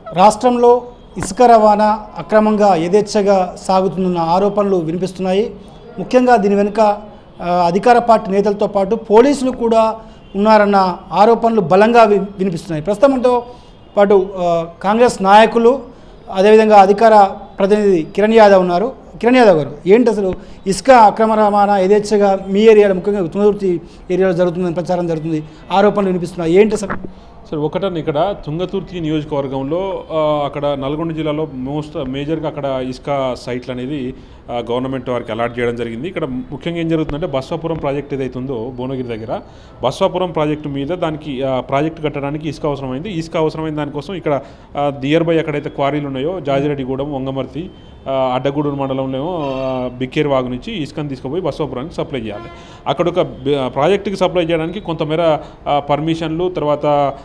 రాష్ట్రంలో ఇసుక రవాణా అక్రమంగా యథేచ్ఛగా సాగుతున్న ఆరోపణలు వినిపిస్తున్నాయి. ముఖ్యంగా దీని వెనుక అధికార పార్టీ నేతలతో పాటు పోలీసులు కూడా ఉన్నారన్న ఆరోపణలు బలంగా వినిపిస్తున్నాయి. ప్రస్తుతంతో పాటు కాంగ్రెస్ నాయకులు అదేవిధంగా అధికార ప్రతినిధి కిరణ్ యాదవ్ ఉన్నారు. కిరణ్ యాదవ్ గారు, ఏంటి అసలు ఇసుక అక్రమ రవాణా యథేచ్ఛగా మీ ఏరియాలో ముఖ్యంగా తుంగతుర్తి ఏరియాలో జరుగుతుందని ప్రచారం జరుగుతుంది, ఆరోపణలు వినిపిస్తున్నాయి, ఏంటి అసలు? సార్ ఒకటని ఇక్కడ తుంగతుర్తి నియోజకవర్గంలో అక్కడ నల్గొండ జిల్లాలో మేజర్గా అక్కడ ఇసుక సైట్లు అనేది గవర్నమెంట్ వారికి అలాట్ చేయడం జరిగింది. ఇక్కడ ముఖ్యంగా ఏం జరుగుతుందంటే బస్వాపురం ప్రాజెక్ట్ ఏదైతుందో భువనగిరి దగ్గర బస్వాపురం ప్రాజెక్టు మీద దానికి ప్రాజెక్టు కట్టడానికి ఇసుక అవసరమైంది. ఇసుక అవసరమైన దానికోసం ఇక్కడ నియర్ బై ఎక్కడైతే క్వారీలు ఉన్నాయో జాజిరెడ్డిగూడెం, వంగమర్తి, అడ్డగూడూరు మండలంలో బిక్కేర్ వాగు నుంచి ఇసుకను తీసుకుపోయి బస్వాపురానికి సప్లై చేయాలి. అక్కడ ఒక ప్రాజెక్టుకి సప్లై చేయడానికి కొంతమేర పర్మిషన్లు, తర్వాత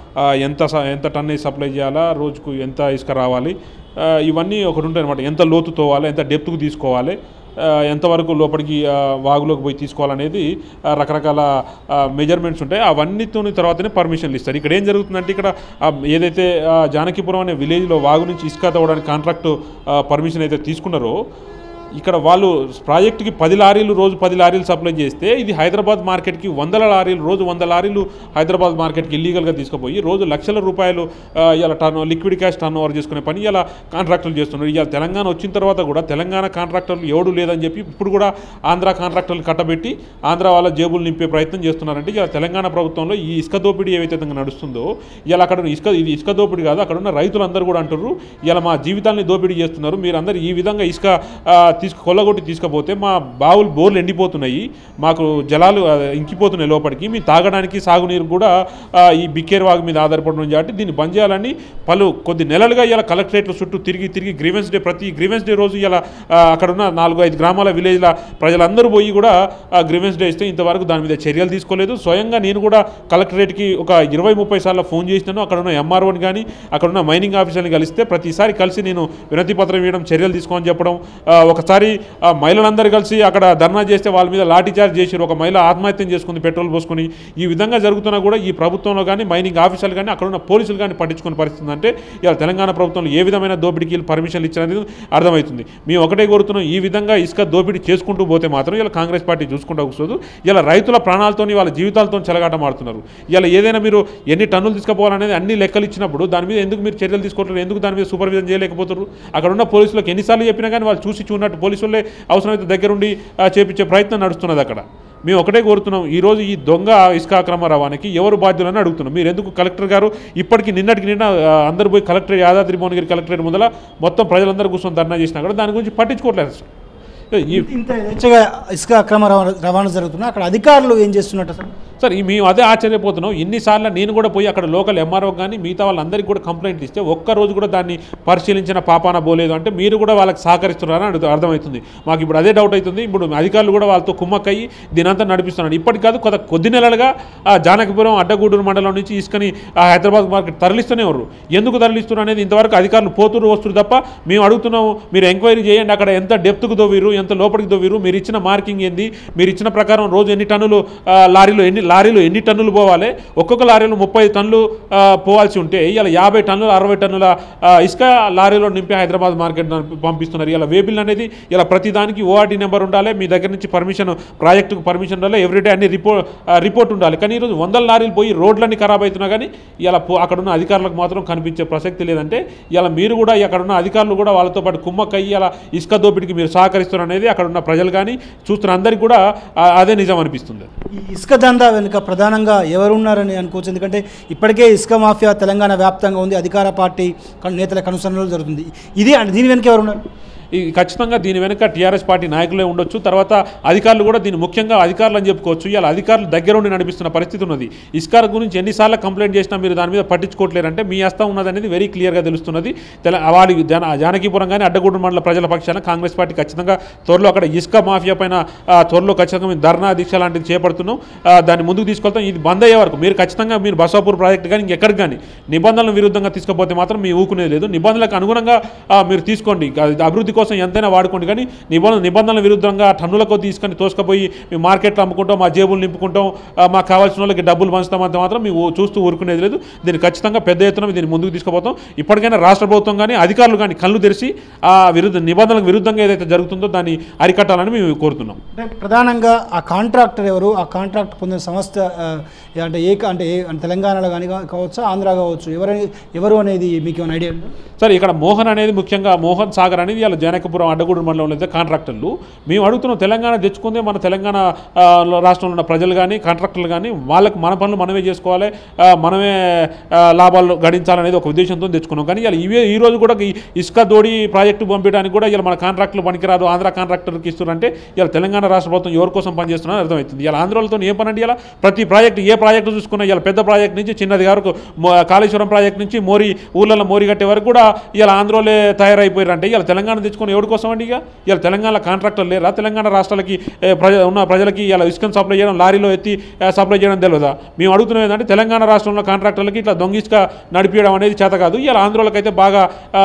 ఎంత టన్నేజ్ సప్లై చేయాలా, రోజుకు ఎంత ఇసుక రావాలి, ఇవన్నీ ఒకటి ఉంటాయి అనమాట. ఎంత లోతు తోవాలి, ఎంత డెప్త్కు తీసుకోవాలి, ఎంతవరకు లోపలికి వాగులోకి పోయి తీసుకోవాలనేది రకరకాల మెజర్మెంట్స్ ఉంటాయి. అవన్నీతో తర్వాతనే పర్మిషన్లు ఇస్తారు. ఇక్కడ ఏం జరుగుతుందంటే ఇక్కడ ఏదైతే జానకిపురం అనే విలేజ్లో వాగు నుంచి ఇసుక తవ్వడానికి కాంట్రాక్టు పర్మిషన్ అయితే తీసుకున్నారో ఇక్కడ వాళ్ళు ప్రాజెక్టుకి 10 లారీలు రోజు 10 లారీలు సప్లై చేస్తే ఇది హైదరాబాద్ మార్కెట్కి 100 లారీలు రోజు 100 లారీలు హైదరాబాద్ మార్కెట్కి ఇల్లీగల్గా తీసుకుపోయి రోజు లక్షల రూపాయలు ఇలా లిక్విడ్ క్యాష్ టర్న్ ఓవర్ చేసుకునే పని ఇలా కాంట్రాక్టర్లు చేస్తున్నారు. ఇలా తెలంగాణ వచ్చిన తర్వాత కూడా తెలంగాణ కాంట్రాక్టర్లు ఎవడు లేదని చెప్పి ఇప్పుడు కూడా ఆంధ్ర కాంట్రాక్టర్లు కట్టబెట్టి ఆంధ్ర వాళ్ళ జేబులు నింపే ప్రయత్నం చేస్తున్నారంటే ఇలా తెలంగాణ ప్రభుత్వంలో ఈ ఇసుక దోపిడీ ఏవైతే నడుస్తుందో ఇలా అక్కడ ఇది ఇసుక దోపిడీ కాదు, అక్కడ ఉన్న రైతులందరూ కూడా అంటారు ఇలా మా జీవితాన్ని దోపిడీ చేస్తున్నారు, మీరందరూ ఈ విధంగా ఇసుక కొల్లగొట్టి తీసుకుపోతే మా బోర్లు ఎండిపోతున్నాయి, మాకు జలాలు ఇంకిపోతున్నాయి లోపలికి, మీ తాగడానికి సాగునీరు కూడా ఈ బిక్కేర్ వాగు మీద ఆధారపడడం కాబట్టి దీన్ని బంద్ చేయాలని కొద్ది నెలలుగా ఇలా కలెక్టరేట్ల చుట్టూ తిరిగి గ్రీవెన్స్ డే ప్రతి గ్రీవెన్స్ డే రోజు ఇలా అక్కడ ఉన్న 4-5 గ్రామాల విలేజ్ల ప్రజలందరూ పోయి కూడా గ్రీవెన్స్ డే ఇస్తే ఇంతవరకు దాని మీద చర్యలు తీసుకోలేదు. స్వయంగా నేను కూడా కలెక్టరేట్కి ఒక 20-30 సార్లు ఫోన్ చేసినాను. అక్కడ ఉన్న ఎంఆర్ఓని కానీ అక్కడ ఉన్న మైనింగ్ ఆఫీసర్ని కలిస్తే ప్రతిసారి కలిసి నేను వినతి పత్రం ఇవ్వడం, చర్యలు తీసుకోమని చెప్పడం, ఒకసారి మహిళలందరూ కలిసి అక్కడ ధర్నా చేస్తే వాళ్ళ మీద లాఠీ చార్జ్ చేసి ఒక మహిళ ఆత్మహత్యం చేసుకుంది పెట్రోల్ పోసుకొని. ఈ విధంగా జరుగుతున్నా కూడా ఈ ప్రభుత్వంలో కానీ మైనింగ్ ఆఫీసర్లు కానీ అక్కడ ఉన్న పోలీసులు కానీ పట్టించుకునే పరిస్థితి అంటే ఇలా తెలంగాణ ప్రభుత్వంలో ఏ విధమైన దోపిడీకి పర్మిషన్లు ఇచ్చారనేది అర్థమవుతుంది. మేము ఒకటే కోరుతున్నాం, ఈ విధంగా ఇసుక దోపిడీ చేసుకుంటూ పోతే మాత్రం ఇలా కాంగ్రెస్ పార్టీ చూసుకుంటూ కూర్చోదు. ఇలా రైతుల ప్రాణాలతో వాళ్ళ జీవితాలతో చెలగాట మాడుతున్నారు. ఇలా ఏదైనా మీరు ఎన్ని టన్నులు తీసుకుపోవాలనేది అన్ని లెక్కలు ఇచ్చినప్పుడు దాని మీద ఎందుకు మీరు చర్యలు తీసుకోవట్లేదు, ఎందుకు దాని మీద సూపర్విజన్ చేయలేకపోతారు? అక్కడ ఉన్న పోలీసులకు ఎన్నిసార్లు చెప్పినా కానీ వాళ్ళు చూసినట్టు పోలీసులే అవసరమైతే దగ్గరుండి చేపించే ప్రయత్నం నడుస్తున్నది. అక్కడ మేము ఒకటే కోరుతున్నాం, ఈరోజు ఈ దొంగ ఇసుక అక్రమ రవాణాకి ఎవరు బాధ్యులని అడుగుతున్నాం. మీరు ఎందుకు కలెక్టర్ గారు ఇప్పటికి నిన్న అందరూ పోయి కలెక్టరేట్ యాదాద్రి భువనగిరి కలెక్టరేట్ ముందర మొత్తం ప్రజలందరూ కూర్చొని ధర్నా చేసినా కూడా దాని గురించి పట్టించుకోవట్లేదు. ఇంత యథేచ్ఛగా ఇసుక అక్రమ రవాణా జరుగుతున్నా అక్కడ అధికారులు ఏం చేస్తున్నట్టు అసలు? సార్ మేము అదే ఆశ్చర్యపోతున్నాం. ఇన్నిసార్లు నేను కూడా పోయి అక్కడ లోకల్ ఎంఆర్ఓ కానీ మిగతా వాళ్ళందరికీ కూడా కంప్లైంట్ ఇస్తే ఒక్కరోజు కూడా దాన్ని పరిశీలించిన పాపాన పోలేదు అంటే మీరు కూడా వాళ్ళకి సహకరిస్తున్నారని అర్థమవుతుంది. మాకు ఇప్పుడు అదే డౌట్ అవుతుంది. ఇప్పుడు అధికారులు కూడా వాళ్ళతో కుమ్మక్కయ్యి దీనంతా నడిపిస్తున్నారు. ఇప్పటికి కాదు కొద్ది నెలలుగా జానకిపురం, అడ్డగూడూరు మండలం నుంచి ఇసుకని హైదరాబాద్ మార్కెట్ తరలిస్తూనే ఉన్నారు. ఎందుకు తరలిస్తున్నారు అనేది ఇంతవరకు అధికారులు పోతురు వస్తున్నారు తప్ప మేము అడుగుతున్నాము, మీరు ఎంక్వైరీ చేయండి, అక్కడ ఎంత డెప్త్కు దోవిరు, ఎంత లోపలికి దోవిరు, మీరు ఇచ్చిన మార్కింగ్ ఏంది, మీరు ఇచ్చిన ప్రకారం రోజు ఎన్ని టన్నులు లారీలో ఎన్ని టన్నులు పోవాలి, ఒక్కొక్క లారీలో 30 టన్నులు పోవాల్సి ఉంటే ఇలా 50 టన్నులు 60 టన్నుల ఇసుక లారీలో నింపి హైదరాబాద్ మార్కెట్ పంపిస్తున్నారు. ఇలా వేబిల్ అనేది ఇలా ప్రతిదానికి ఓఆర్టీ నెంబర్ ఉండాలి, మీ దగ్గర నుంచి ప్రాజెక్టుకు పర్మిషన్ ఉండాలి, ఎవ్రీడే అన్ని రిపోర్ట్ ఉండాలి. కానీ ఈరోజు 100 లారీలు పోయి రోడ్లన్నీ ఖరాబ్ అవుతున్నా కానీ ఇలా అక్కడ ఉన్న అధికారులకు మాత్రం కనిపించే ప్రసక్తి లేదంటే ఇలా మీరు కూడా అక్కడ ఉన్న అధికారులు కూడా వాళ్ళతో పాటు కుమ్మక్కయ్యి ఇలా ఇసుక దోపిడికి మీరు సహకరిస్తున్నారు అనేది అక్కడ ఉన్న ప్రజలు కానీ చూస్తున్న అందరికీ కూడా అదే నిజం అనిపిస్తుంది. ఈ ఇసుక దందా వెనుక ప్రధానంగా ఎవరున్నారని అనుకోవచ్చు? ఎందుకంటే ఇప్పటికే ఇసుక మాఫియా తెలంగాణ వ్యాప్తంగా ఉంది, అధికార పార్టీ నేతల కనుసరణలో జరుగుతుంది. దీని వెనుక ఎవరున్నారు? ఖచ్చితంగా దీని వెనుక టీఆర్ఎస్ పార్టీ నాయకులే ఉండొచ్చు. తర్వాత అధికారులు కూడా దీన్ని ముఖ్యంగా అధికారులు అని చెప్పుకోవచ్చు. ఇలా అధికారులు దగ్గరుండి నడిపిస్తున్న పరిస్థితి ఉన్నది. ఇసుక గురించి ఎన్నిసార్లు కంప్లైంట్ చేసినా మీరు దాని మీద పట్టించుకోవట్లేరంటే మీ హస్తం ఉన్నదనేది వెరీ క్లియర్గా తెలుస్తున్నది. వాడి జానకీపురం కానీ అడ్డగూడూరు మండల ప్రజల పక్షాన కాంగ్రెస్ పార్టీ ఖచ్చితంగా త్వరలో అక్కడ ఇసుక మాఫియా పైన త్వరలో ఖచ్చితంగా మేము ధర్నా దీక్ష లాంటిది చేపడుతున్నాం. దాన్ని ముందుకు తీసుకెళ్తాం. ఇది బంద్ అయ్యే వరకు మీరు ఖచ్చితంగా మీరు బస్వాపూర్ ప్రాజెక్టు కానీ ఇంకెక్కడికి కానీ నిబంధనల విరుద్ధంగా తీసుకుపోతే మాత్రం మీ ఊకునేది లేదు. నిబంధనలకు అనుగుణంగా మీరు తీసుకోండి, అభివృద్ధి కోసం ఎంతైనా వాడుకోండి, కానీ నిబంధనల విరుద్ధంగా టన్నులకు తీసుకొని తోసుకపోయి మీ మార్కెట్లో అమ్ముకుంటాం, మా జేబులు నింపుకుంటాం, మాకు కావాల్సిన వాళ్ళకి డబ్బులు పంచుతామంటే మాత్రం మేము చూస్తూ ఊరుకునేది లేదు. దీన్ని ఖచ్చితంగా పెద్ద ఎత్తున దీన్ని ముందుకు తీసుకుపోతాం. ఇప్పటికైనా రాష్ట్ర ప్రభుత్వం కానీ అధికారులు కానీ కళ్ళు తెరిచి ఆ నిబంధనలకు విరుద్ధంగా ఏదైతే జరుగుతుందో దాన్ని అరికట్టాలని మేము కోరుతున్నాం. అంటే ప్రధానంగా ఆ కాంట్రాక్టర్ ఎవరు, ఆ కాంట్రాక్ట్ పొందిన సంస్థ అంటే తెలంగాణలో కానీ కావచ్చు, ఆంధ్ర కావచ్చు, ఎవరు అనేది మీకు ఏమైనా ఐడియా ఉందా? సరే, ఇక్కడ మోహన్ అనేది ముఖ్యంగా మోహన్ సాగర్ అనేది ఇలా జనకపురం అడ్డగూడు మండలంలో అయితే కాంట్రాక్టర్లు. మేము అడుగుతున్నాం, తెలంగాణ తెచ్చుకుందే మన తెలంగాణ రాష్ట్రంలో ఉన్న ప్రజలు కానీ కాంట్రాక్టర్లు కానీ వాళ్ళకి మన పనులు మనమే చేసుకోవాలి, మనమే లాభాలు గడించాలనేది ఒక ఉద్దేశంతో తెచ్చుకున్నాం. కానీ ఇలా ఈ రోజు కూడా ఇసుక దోడి ప్రాజెక్టు పంపించడానికి కూడా ఇలా మన కాంట్రాక్టులు పనికిరాదు, ఆంధ్ర కాంట్రాక్టర్కి ఇస్తున్నారంటే ఇలా తెలంగాణ రాష్ట్ర ప్రభుత్వం ఎవరి కోసం పనిచేస్తున్నారని అర్థమవుతుంది. ఇలా ఆంధ్రలో ఏ పని అంటే ఇలా ప్రతి ప్రాజెక్టు ఏ ప్రాజెక్టు చూసుకున్నా ఇలా పెద్ద ప్రాజెక్ట్ నుంచి చిన్నది వరకు కాళేశ్వరం ప్రాజెక్ట్ నుంచి ఊళ్ళలో మోరి కట్టే వరకు కూడా ఇలా ఆంధ్రలో తయారైపోయారు. అంటే ఇలా తెలంగాణ తెచ్చుకుని ఎవరి కోసం అండి? ఇలా తెలంగాణ కాంట్రాక్టర్ లేరా? తెలంగాణ రాష్ట్రాలకి ఉన్న ప్రజలకి ఇలా ఇసుకను సప్లై చేయడం, లారీలో ఎత్తి సప్లై చేయడం తెలియదా? మేము అడుగుతున్నాం ఏంటంటే తెలంగాణ రాష్ట్రంలో కాంట్రాక్టర్లకి ఇట్లా దొంగ ఇసుక నడిపించడం అనేది చేత కాదు. ఇలా ఆంధ్రలోకి అయితే బాగా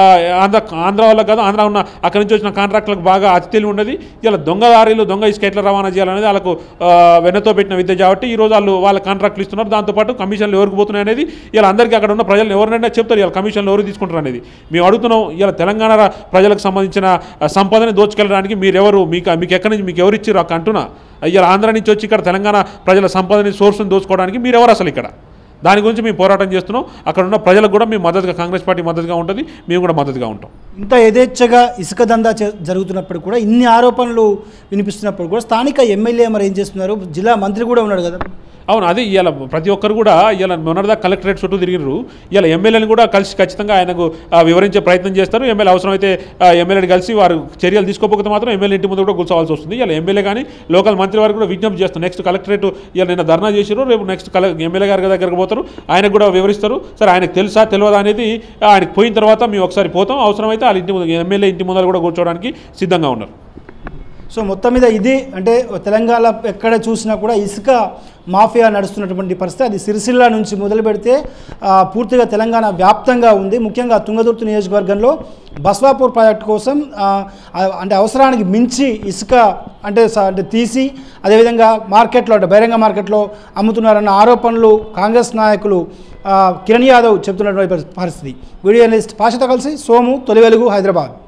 ఆంధ్ర వాళ్ళకి కాదు, ఆంధ్ర ఉన్న అక్కడి నుంచి వచ్చిన కాంట్రాక్టర్లకు బాగా అతి తెలివి ఉండదు. ఇలా దొంగ లారీలు దొంగ ఇసుక ఎట్లా రవాణా చేయాలనేది వాళ్ళకు వెన్నతో పెట్టిన విద్య కాబట్టి ఈరోజు వాళ్ళ కాంట్రాక్టులు ఇస్తున్నారు. దాంతోపాటు కమిషన్లు ఎవరికి పోతున్నాయి అనేది ఇలా అందరికీ అక్కడ ఉన్న ప్రజలు ఎవరినైనా చెప్తారు ఇలా కమిషన్లు ఎవరు తీసుకుంటారు అనేది. మేము అడుగుతున్నాం, ఇలా తెలంగాణ ప్రజలకు సంబంధించిన సంపదని దోచుకెళ్ళడానికి మీరెవరు, మీకు ఎక్కడి నుంచి మీకు ఎవరు ఇచ్చారు అక్కడ అంటున్నా? ఇలా ఆంధ్ర నుంచి వచ్చి ఇక్కడ తెలంగాణ ప్రజల సంపదని సోర్స్ని దోచుకోవడానికి మీరెవరు అసలు ఇక్కడ? దాని గురించి మేము పోరాటం చేస్తున్నాం. అక్కడ ఉన్న ప్రజలకు కూడా మేము మద్దతుగా, కాంగ్రెస్ పార్టీ మద్దతుగా ఉంటుంది, మేము కూడా మద్దతుగా ఉంటాం. ఇంత యథేచ్ఛగా ఇసుక దందా జరుగుతున్నప్పుడు కూడా, ఇన్ని ఆరోపణలు వినిపిస్తున్నప్పుడు కూడా స్థానిక ఎమ్మెల్యే మరి ఏం చేస్తున్నారు? జిల్లా మంత్రి కూడా ఉన్నాడు కదా. అవును, అది ఇలా ప్రతి ఒక్కరు కూడా ఇలా మొన్నటిదా కలెక్టరేట్ చుట్టూ తిరిగినారు. ఇలా ఎమ్మెల్యేని కూడా కలిసి ఖచ్చితంగా ఆయనకు వివరించే ప్రయత్నం చేస్తారు. ఎమ్మెల్యే అవసరమైతే ఎమ్మెల్యేని కలిసి వారు చర్యలు తీసుకోకపోతే మాత్రం ఎమ్మెల్యే ఇంటి ముందు కూడా కూర్చోవాల్సి వస్తుంది. ఇలా ఎమ్మెల్యే కానీ లోకల్ మంత్రి వారికి కూడా విజ్ఞప్తి చేస్తారు. నెక్స్ట్ కలెక్టరేట్ ఇలా నిన్న ధర్నా చేశారు, రేపు నెక్స్ట్ ఎమ్మెల్యే గారి దగ్గరకు పోతారు, ఆయనకు కూడా వివరిస్తారు. సరే, ఆయనకు తెలుసా తెలియదా అనేది ఆయనకు పోయిన తర్వాత మేము ఒకసారి పోతాం. అవసరమైతే వాళ్ళ ఇంటి ముందు ఎమ్మెల్యే ఇంటి ముందర కూడా కూర్చోవడానికి సిద్ధంగా ఉన్నారు. సో మొత్తం మీద ఇది అంటే తెలంగాణ ఎక్కడ చూసినా కూడా ఇసుక మాఫియా నడుస్తున్నటువంటి పరిస్థితి. అది సిరిసిల్ల నుంచి మొదలు పెడితే పూర్తిగా తెలంగాణ వ్యాప్తంగా ఉంది. ముఖ్యంగా తుంగతుర్తి నియోజకవర్గంలో బస్వాపూర్ ప్రాజెక్టు కోసం అంటే అవసరానికి మించి ఇసుక అంటే తీసి అదేవిధంగా మార్కెట్లో అంటే బహిరంగ మార్కెట్లో అమ్ముతున్నారన్న ఆరోపణలు కాంగ్రెస్ నాయకులు కిరణ్ యాదవ్ చెబుతున్నటువంటి పరిస్థితి. వీడియో జర్నలిస్ట్ పాషతో కలిసి సోము, తొలి వెలుగు, హైదరాబాద్.